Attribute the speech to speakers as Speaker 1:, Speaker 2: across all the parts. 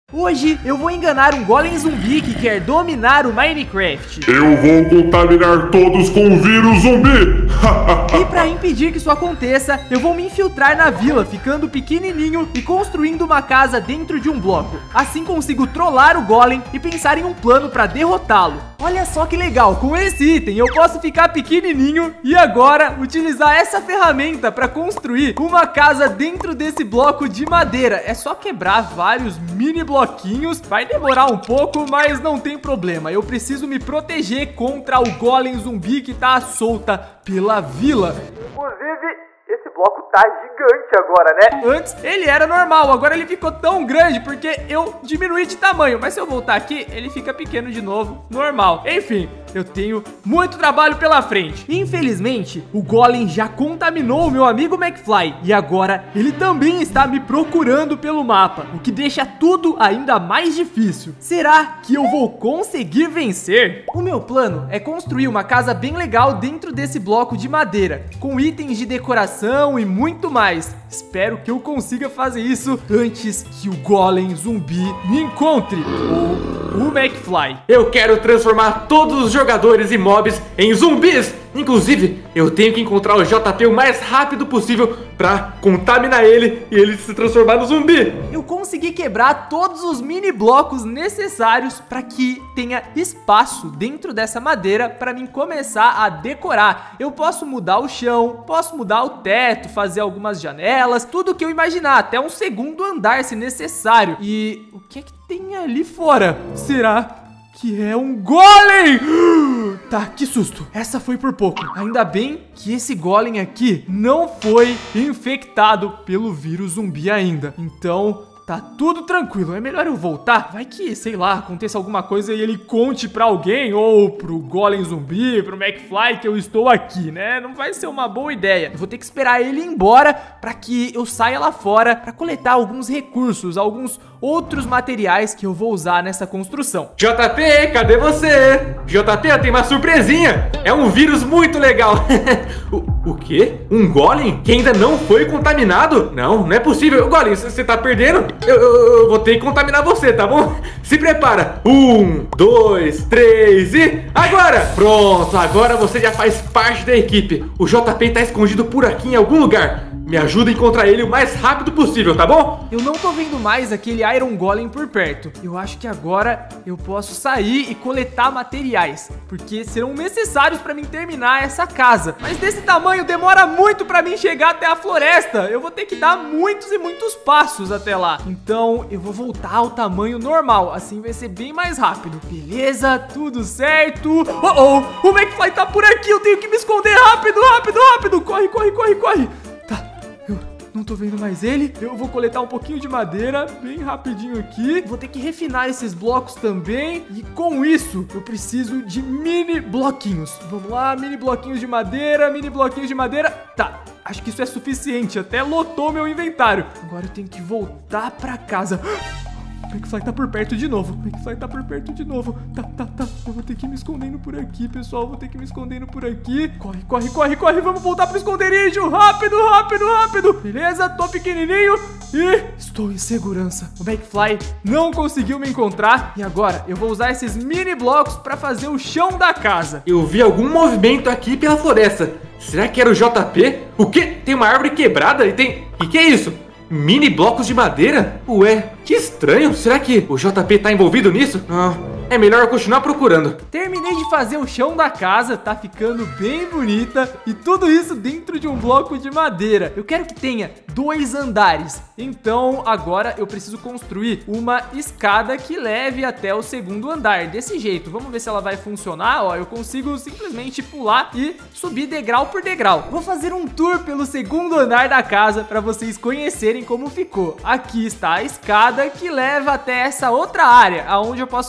Speaker 1: Hoje eu vou enganar um golem zumbi que quer dominar o Minecraft.
Speaker 2: Eu vou contaminar todos com o vírus zumbi.
Speaker 1: E pra impedir que isso aconteça, eu vou me infiltrar na vila, ficando pequenininho e construindo uma casa dentro de um bloco. Assim consigo trollar o golem e pensar em um plano pra derrotá-lo. Olha só que legal, com esse item eu posso ficar pequenininho e agora utilizar essa ferramenta pra construir uma casa dentro desse bloco de madeira. É só quebrar vários mini bloquinhos, vai demorar um pouco, mas não tem problema. Eu preciso me proteger contra o golem zumbi que tá solta pela vila. Inclusive, esse bloco tá gigante agora, né? Antes ele era normal, agora ele ficou tão grande porque eu diminuí de tamanho. Mas se eu voltar aqui, ele fica pequeno de novo, normal. Enfim, eu tenho muito trabalho pela frente. Infelizmente, o golem já contaminou o meu amigo McFly e agora ele também está me procurando pelo mapa, o que deixa tudo ainda mais difícil. Será que eu vou conseguir vencer? O meu plano é construir uma casa bem legal dentro desse bloco de madeira, com itens de decoração e muito mais. Espero que eu consiga fazer isso antes que o golem zumbi me encontre, ou o McFly.
Speaker 3: Eu quero transformar todos os jogadores e mobs em zumbis. Inclusive, eu tenho que encontrar o JP o mais rápido possível pra contaminar ele e ele se transformar no zumbi.
Speaker 1: Eu consegui quebrar todos os mini blocos necessários para que tenha espaço dentro dessa madeira para mim começar a decorar. Eu posso mudar o chão, posso mudar o teto, fazer algumas janelas, tudo que eu imaginar, até um segundo andar se necessário. E o que é que tem ali fora? Será que é um golem? Tá, que susto. Essa foi por pouco. Ainda bem que esse golem aqui não foi infectado pelo vírus zumbi ainda. Então tá tudo tranquilo. É melhor eu voltar. Vai que, sei lá, aconteça alguma coisa e ele conte pra alguém, ou pro golem zumbi, pro McFly, que eu estou aqui, né? Não vai ser uma boa ideia. Eu vou ter que esperar ele ir embora pra que eu saia lá fora pra coletar alguns recursos, alguns outros materiais que eu vou usar nessa construção.
Speaker 3: JP, cadê você? JP, eu tenho uma surpresinha. É um vírus muito legal. O quê? Um golem que ainda não foi contaminado? Não é possível. Golem, você tá perdendo? Eu vou ter que contaminar você, tá bom? Se prepara. 1, 2, 3 e... agora! Pronto, agora você já faz parte da equipe. O JP tá escondido por aqui em algum lugar. Me ajuda a encontrar ele o mais rápido possível, tá bom?
Speaker 1: Eu não tô vendo mais aquele Iron Golem por perto. Eu acho que agora eu posso sair e coletar materiais, porque serão necessários pra mim terminar essa casa. Mas desse tamanho demora muito pra mim chegar até a floresta. Eu vou ter que dar muitos e muitos passos até lá. Então eu vou voltar ao tamanho normal, assim vai ser bem mais rápido. Beleza, tudo certo. O McFly tá por aqui, eu tenho que me esconder rápido, rápido, rápido. Corre, corre, corre, corre. Não tô vendo mais ele. Eu vou coletar um pouquinho de madeira bem rapidinho aqui. Vou ter que refinar esses blocos também. E com isso, eu preciso de mini bloquinhos. Vamos lá, mini bloquinhos de madeira, mini bloquinhos de madeira. Tá, acho que isso é suficiente. Até lotou meu inventário. Agora eu tenho que voltar pra casa. O McFly tá por perto de novo. O McFly tá por perto de novo. Tá. Eu vou ter que ir me escondendo por aqui, pessoal. Vou ter que ir me escondendo por aqui. Corre, corre, corre, corre. Vamos voltar pro esconderijo. Rápido, rápido, rápido. Beleza, tô pequenininho e estou em segurança. O McFly não conseguiu me encontrar. E agora eu vou usar esses mini blocos pra fazer o chão da casa.
Speaker 3: Eu vi algum movimento aqui pela floresta. Será que era o JP? O quê? Tem uma árvore quebrada e tem... E que é isso? Mini blocos de madeira? Ué, que estranho. Será que o JP tá envolvido nisso? É melhor eu continuar procurando.
Speaker 1: Terminei de fazer o chão da casa, tá ficando bem bonita. E tudo isso dentro de um bloco de madeira. Eu quero que tenha 2 andares. Então agora eu preciso construir uma escada que leve até o 2º andar. Desse jeito, vamos ver se ela vai funcionar. Ó, eu consigo simplesmente pular e subir degrau por degrau. Vou fazer um tour pelo 2º andar da casa para vocês conhecerem como ficou. Aqui está a escada que leva até essa outra área, aonde eu posso colocar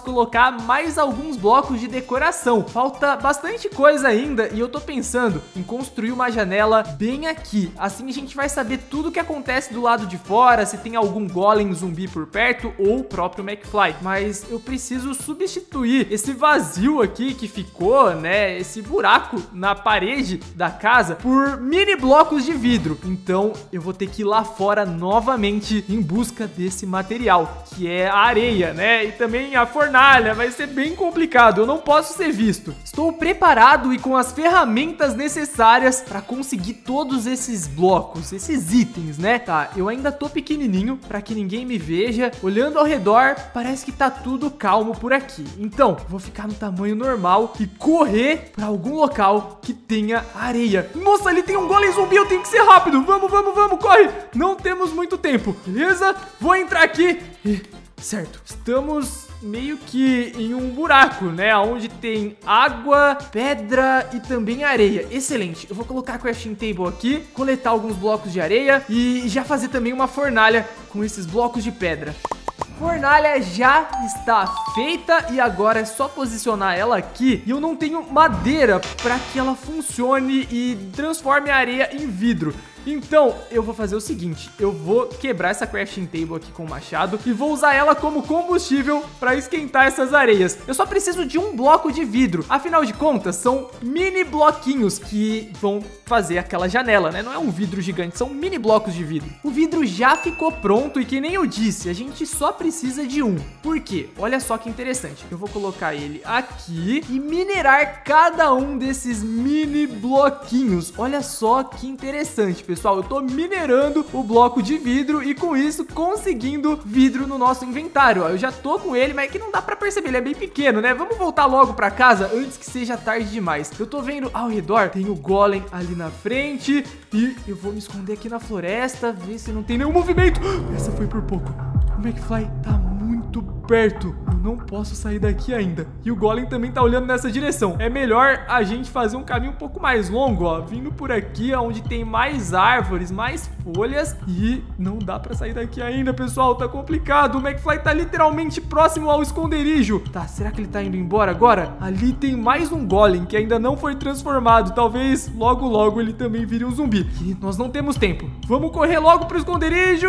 Speaker 1: colocar mais alguns blocos de decoração. Falta bastante coisa ainda e eu tô pensando em construir uma janela bem aqui. Assim a gente vai saber tudo o que acontece do lado de fora, se tem algum golem zumbi por perto ou o próprio McFly. Mas eu preciso substituir esse vazio aqui que ficou, né, esse buraco na parede da casa por mini blocos de vidro. Então eu vou ter que ir lá fora novamente em busca desse material, que é a areia, né, e também a fornalha. Vai ser bem complicado, eu não posso ser visto. Estou preparado e com as ferramentas necessárias para conseguir todos esses blocos, esses itens, né? Tá, eu ainda tô pequenininho para que ninguém me veja. Olhando ao redor, parece que tá tudo calmo por aqui. Então, vou ficar no tamanho normal e correr para algum local que tenha areia. Nossa, ali tem um golem zumbi, eu tenho que ser rápido. Vamos, corre. Não temos muito tempo, beleza? Vou entrar aqui e... Certo, estamos meio que em um buraco, né, onde tem água, pedra e também areia. Excelente, eu vou colocar a crafting table aqui, coletar alguns blocos de areia e já fazer também uma fornalha com esses blocos de pedra. Fornalha já está feita e agora é só posicionar ela aqui. E eu não tenho madeira para que ela funcione e transforme a areia em vidro. Então, eu vou fazer o seguinte, eu vou quebrar essa crafting table aqui com o machado e vou usar ela como combustível para esquentar essas areias. Eu só preciso de um bloco de vidro, afinal de contas, são mini bloquinhos que vão fazer aquela janela, né? Não é um vidro gigante, são mini blocos de vidro. O vidro já ficou pronto e que nem eu disse, a gente só precisa de um. Por quê? Olha só que interessante. Eu vou colocar ele aqui e minerar cada um desses mini bloquinhos. Olha só que interessante, pessoal, eu tô minerando o bloco de vidro e com isso conseguindo vidro no nosso inventário. Ó, eu já tô com ele, mas é que não dá pra perceber, ele é bem pequeno, né? Vamos voltar logo pra casa antes que seja tarde demais. Eu tô vendo ao redor, tem o golem ali na frente e eu vou me esconder aqui na floresta, ver se não tem nenhum movimento. Essa foi por pouco. O McFly tá muito perto. Eu não posso sair daqui ainda. E o golem também tá olhando nessa direção. É melhor a gente fazer um caminho um pouco mais longo, ó. Vindo por aqui, onde tem mais árvores, mais folhas. E não dá pra sair daqui ainda, pessoal. Tá complicado. O McFly tá literalmente próximo ao esconderijo. Tá, será que ele tá indo embora agora? Ali tem mais um golem que ainda não foi transformado. Talvez logo, logo ele também vire um zumbi. E nós não temos tempo. Vamos correr logo pro esconderijo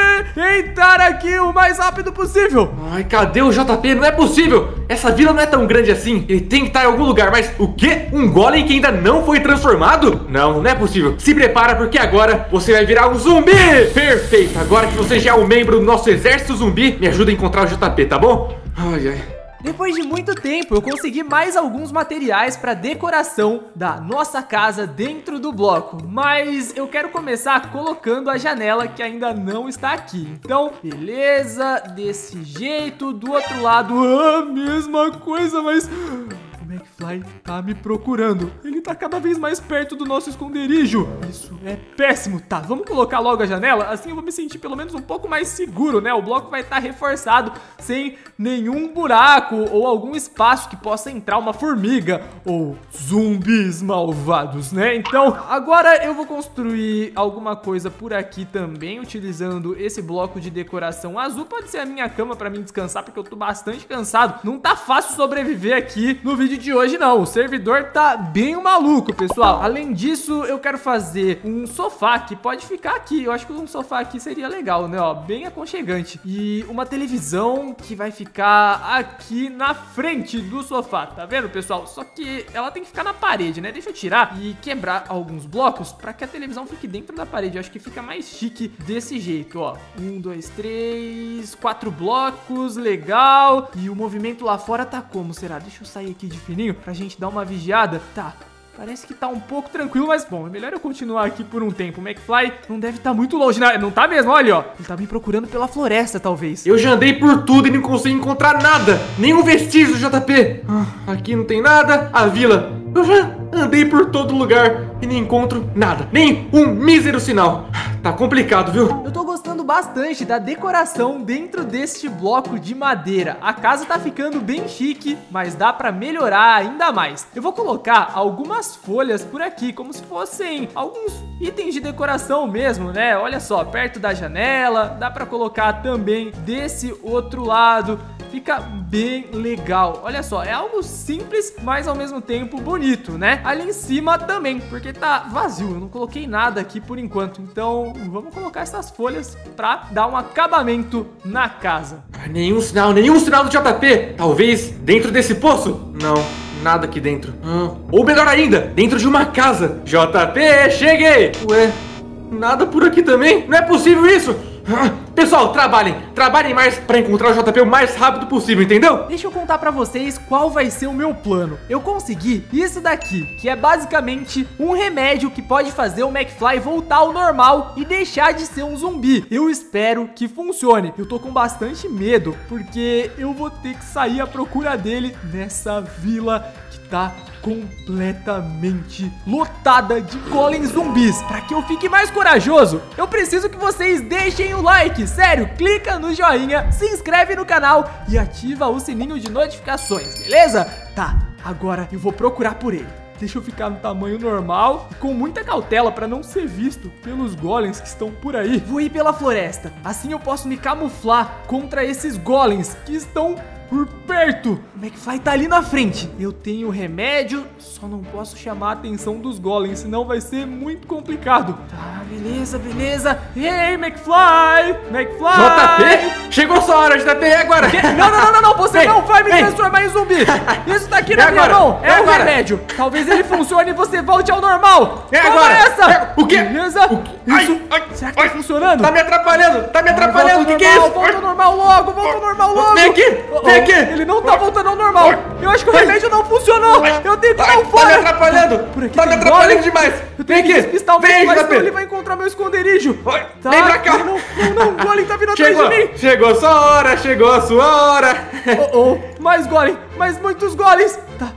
Speaker 1: e entrar aqui o mais rápido possível.
Speaker 3: Ai, cadê o JP? Não é possível! Essa vila não é tão grande assim. Ele tem que estar em algum lugar, mas o quê? Um golem que ainda não foi transformado? Não, não é possível. Se prepara porque agora você vai virar um zumbi! Perfeito! Agora que você já é um membro do nosso exército zumbi, me ajuda a encontrar o JP, tá bom? Ai, ai.
Speaker 1: Depois de muito tempo, eu consegui mais alguns materiais para decoração da nossa casa dentro do bloco. Mas eu quero começar colocando a janela que ainda não está aqui. Então, beleza, desse jeito, do outro lado, a mesma coisa, mas... O McFly tá me procurando. Ele tá cada vez mais perto do nosso esconderijo. Isso é péssimo. Tá, vamos colocar logo a janela. Assim eu vou me sentir pelo menos um pouco mais seguro, né? O bloco vai estar reforçado sem nenhum buraco ou algum espaço que possa entrar uma formiga ou zumbis malvados, né? Então, agora eu vou construir alguma coisa por aqui também, utilizando esse bloco de decoração azul. Pode ser a minha cama pra mim descansar, porque eu tô bastante cansado. Não tá fácil sobreviver aqui no vídeo de hoje, não. O servidor tá bem maluco, pessoal. Além disso, eu quero fazer um sofá que pode ficar aqui. Eu acho que um sofá aqui seria legal, né? Ó, bem aconchegante. E uma televisão que vai ficar aqui na frente do sofá. Tá vendo, pessoal? Só que ela tem que ficar na parede, né? Deixa eu tirar e quebrar alguns blocos pra que a televisão fique dentro da parede. Eu acho que fica mais chique desse jeito, ó. 1, 2, 3, 4 blocos. Legal. E o movimento lá fora tá como? Será? Deixa eu sair aqui de fininho pra gente dar uma vigiada. Tá, parece que tá um pouco tranquilo, mas bom, é melhor eu continuar aqui por um tempo. O McFly não deve estar muito longe, não tá mesmo, olha, ó. Ele tá me procurando pela floresta, talvez.
Speaker 3: Eu já andei por tudo e não consegui encontrar nada. Nenhum vestígio, JP. Aqui não tem nada. A vila, eu já andei por todo lugar e não encontro nada. Nem um mísero sinal. Tá complicado, viu?
Speaker 1: Eu tô gostando bastante da decoração dentro deste bloco de madeira. A casa tá ficando bem chique, mas dá pra melhorar ainda mais. Eu vou colocar algumas folhas por aqui, como se fossem alguns itens de decoração mesmo, né? Olha só, perto da janela, dá pra colocar também desse outro lado. fica bem legal. Olha só, é algo simples, mas ao mesmo tempo bonito, né? Ali em cima também, porque tá vazio, eu não coloquei nada aqui por enquanto. Então, vamos colocar essas folhas pra dar um acabamento na casa.
Speaker 3: Nenhum sinal do JP. Talvez dentro desse poço? Não, nada aqui dentro. Ou melhor ainda, dentro de uma casa. JP, cheguei! Ué, nada por aqui também? Não é possível isso! Pessoal, trabalhem mais pra encontrar o JP o mais rápido possível, entendeu?
Speaker 1: Deixa eu contar pra vocês qual vai ser o meu plano. Eu consegui isso daqui, que é basicamente um remédio que pode fazer o McFly voltar ao normal e deixar de ser um zumbi. Eu espero que funcione. Eu tô com bastante medo, porque eu vou ter que sair à procura dele nessa vila que tá completamente lotada de golems zumbis. Para que eu fique mais corajoso, eu preciso que vocês deixem o like. Sério, clica no joinha, se inscreve no canal e ativa o sininho de notificações, beleza? Tá, agora eu vou procurar por ele. Deixa eu ficar no tamanho normal e com muita cautela para não ser visto pelos golems que estão por aí. Vou ir pela floresta, assim eu posso me camuflar contra esses golems que estão por perto. O McFly tá ali na frente. Eu tenho remédio, só não posso chamar a atenção dos golems, senão vai ser muito complicado. Tá, beleza. Ei, McFly!
Speaker 3: JP? Chegou sua hora, JP, é agora!
Speaker 1: Não, você não vai me transformar em zumbi! Isso daqui na minha mão é um remédio. Talvez ele funcione e você volte ao normal.
Speaker 3: É
Speaker 1: Toma
Speaker 3: agora!
Speaker 1: essa!
Speaker 3: O quê?
Speaker 1: Beleza? Isso. Será que tá funcionando?
Speaker 3: Tá me atrapalhando! O que é isso?
Speaker 1: Volta ao normal logo!
Speaker 3: Vem aqui!
Speaker 1: Ele não tá voltando ao normal. Eu acho que o remédio não funcionou. Eu tenho que dar um fora.
Speaker 3: Tá me atrapalhando.
Speaker 1: Tá
Speaker 3: me atrapalhando demais.
Speaker 1: Vem aqui. Despistar o McFly, senão ele vai encontrar meu esconderijo.
Speaker 3: Tá. Vem pra cá.
Speaker 1: Não, o Golem tá vindo atrás de mim.
Speaker 3: Chegou a sua hora.
Speaker 1: Mais Golem, mais muitos Golems. Tá.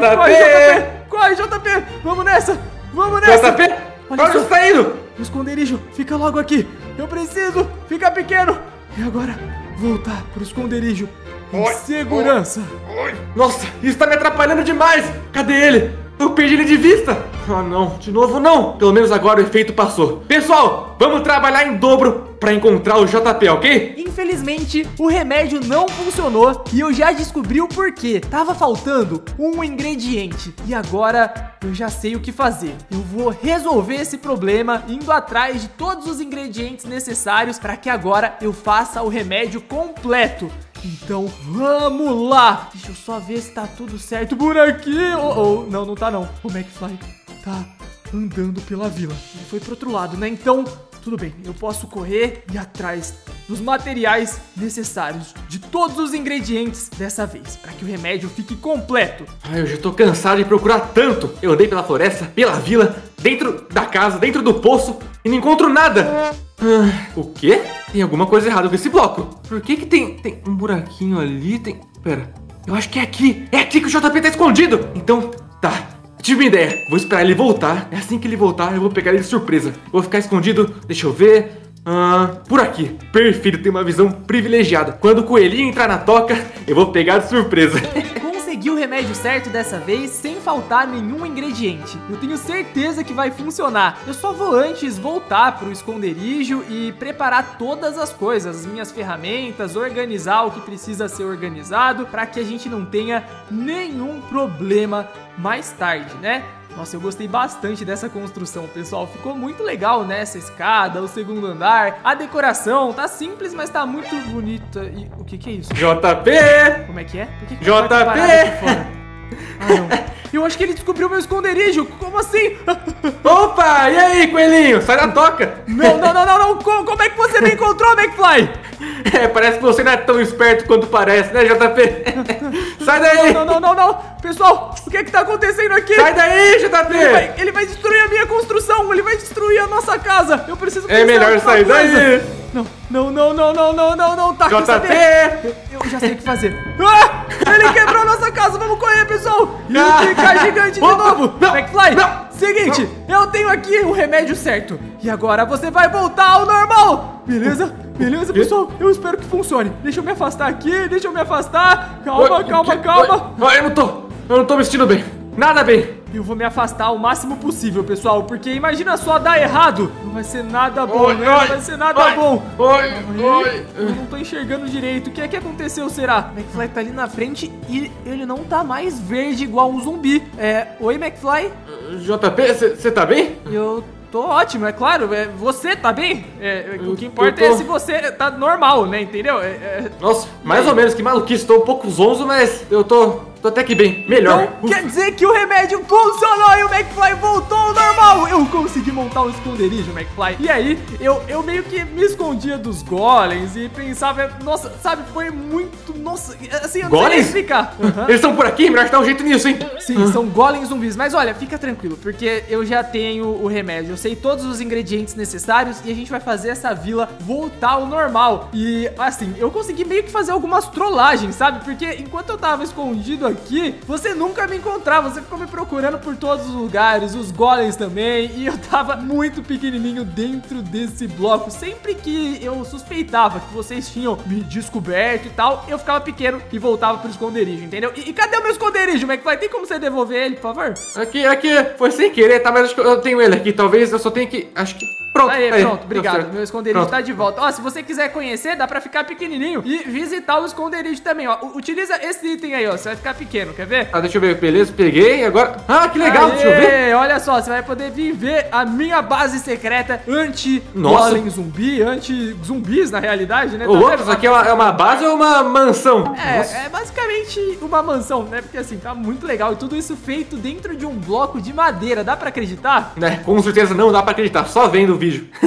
Speaker 1: Corre, JP. Vamos nessa.
Speaker 3: JP, onde você tá indo?
Speaker 1: O esconderijo, fica logo aqui. Eu preciso ficar pequeno. E agora, voltar pro esconderijo. Em segurança.
Speaker 3: Nossa, isso tá me atrapalhando demais. Cadê ele? Eu perdi ele de vista. Ah, não, de novo não. Pelo menos agora o efeito passou. Pessoal, vamos trabalhar em dobro pra encontrar o JP, ok?
Speaker 1: Infelizmente, o remédio não funcionou e eu já descobri o porquê. Tava faltando um ingrediente e agora eu já sei o que fazer. Eu vou resolver esse problema indo atrás de todos os ingredientes necessários para que agora eu faça o remédio completo. Então, vamos lá. Deixa eu só ver se tá tudo certo por aqui. Não tá não. O McFly tá andando pela vila. Ele foi pro outro lado, né? Então, tudo bem. Eu posso correr e ir atrás dos materiais necessários, de todos os ingredientes dessa vez, para que o remédio fique completo.
Speaker 3: Ai, eu já tô cansado de procurar tanto. Eu andei pela floresta, pela vila, dentro da casa, dentro do poço e não encontro nada. O quê? Tem alguma coisa errada com esse bloco. Por que tem um buraquinho ali? Pera, eu acho que é aqui. É aqui que o JP tá escondido. Então, tá. Tive uma ideia. Vou esperar ele voltar. É assim que ele voltar, eu vou pegar ele de surpresa. Vou ficar escondido. Deixa eu ver. Por aqui. Perfeito, tem uma visão privilegiada. Quando o coelhinho entrar na toca, eu vou pegar de surpresa.
Speaker 1: Consegui o remédio certo dessa vez, sem faltar nenhum ingrediente. Eu tenho certeza que vai funcionar. Eu só vou antes voltar pro esconderijo e preparar todas as coisas, as minhas ferramentas, organizar o que precisa ser organizado, para que a gente não tenha nenhum problema mais tarde, né? Nossa, eu gostei bastante dessa construção, pessoal. Ficou muito legal, né? Essa escada, o segundo andar, a decoração. Tá simples, mas tá muito bonita. E o que é isso?
Speaker 3: JP!
Speaker 1: Como é que é? Por que
Speaker 3: JP!
Speaker 1: Ah, não. Eu acho que ele descobriu meu esconderijo. Como assim?
Speaker 3: Opa! E aí, coelhinho? Sai da toca!
Speaker 1: Não. Como é que você me encontrou, McFly?
Speaker 3: Parece que você não é tão esperto quanto parece, né, JP? Sai daí!
Speaker 1: Não. Pessoal, o que tá acontecendo aqui?
Speaker 3: Sai daí, JP!
Speaker 1: Ele vai destruir a minha construção. Ele vai destruir a nossa casa. Eu preciso
Speaker 3: É melhor sair daí.
Speaker 1: Não. Tá,
Speaker 3: JP!
Speaker 1: Eu já sei o que fazer. Ele quebrou a nossa casa. Vamos correr, pessoal. E ficar gigante de novo. McFly, seguinte. Eu tenho aqui o remédio certo. E agora você vai voltar ao normal. Beleza, pessoal. Eu espero que funcione. Deixa eu me afastar aqui. Calma.
Speaker 3: Eu não tô me sentindo bem. Nada bem.
Speaker 1: Eu vou me afastar o máximo possível, pessoal, porque imagina só dar errado. Não vai ser nada bom, né? Não vai ser nada bom. Eu não tô enxergando direito. O que é que aconteceu, será? O McFly tá ali na frente e ele não tá mais verde igual um zumbi. Oi, McFly?
Speaker 3: JP, você tá bem?
Speaker 1: Eu tô ótimo, é claro. Você tá bem? O que importa é se você tá normal, né? Entendeu?
Speaker 3: Nossa, mais ou menos, que maluquice. Tô um pouco zonzo, mas eu tô até que bem. Melhor.
Speaker 1: Então, quer dizer que o remédio funcionou e o McFly voltou ao normal. Eu consegui montar um esconderijo, McFly. E aí, eu meio que me escondia dos golems e pensava, nossa, sabe, foi muito, nossa, assim, eu não sei nem explicar.
Speaker 3: Eles estão por aqui? Melhor que dar um jeito nisso, hein?
Speaker 1: Sim, são golems zumbis. Mas olha, fica tranquilo, porque eu já tenho o remédio. Eu sei todos os ingredientes necessários e a gente vai fazer essa vila voltar ao normal. E, assim, eu consegui meio que fazer algumas trollagens, sabe? Porque enquanto eu tava escondido aqui, você nunca me encontrava, você ficou me procurando por todos os lugares, os golems também, e eu tava muito pequenininho dentro desse bloco. Sempre que eu suspeitava que vocês tinham me descoberto e tal, eu ficava pequeno e voltava pro esconderijo, entendeu? E cadê o meu esconderijo, McFly? Tem como você devolver ele, por favor?
Speaker 3: Aqui, foi sem querer, tá? Mas acho que eu tenho ele aqui, talvez eu só tenha que... Acho que... Pronto,
Speaker 1: pronto, obrigado. Meu esconderijo tá de volta. Ó, se você quiser conhecer, dá pra ficar pequenininho e visitar o esconderijo também, ó. Utiliza esse item aí, ó. Você vai ficar pequeno, quer ver?
Speaker 3: Ah, deixa eu ver. Beleza, peguei. Agora... Ah, que legal, deixa eu ver.
Speaker 1: Olha só, você vai poder vir ver a minha base secreta anti-golem zumbi, anti-zumbis, na realidade, né?
Speaker 3: Ô, louco, isso aqui é uma base ou uma mansão?
Speaker 1: É basicamente uma mansão, né? Porque assim, tá muito legal. E tudo isso feito dentro de um bloco de madeira. Dá pra acreditar?
Speaker 3: Com certeza não dá pra acreditar. Só vendo o vídeo.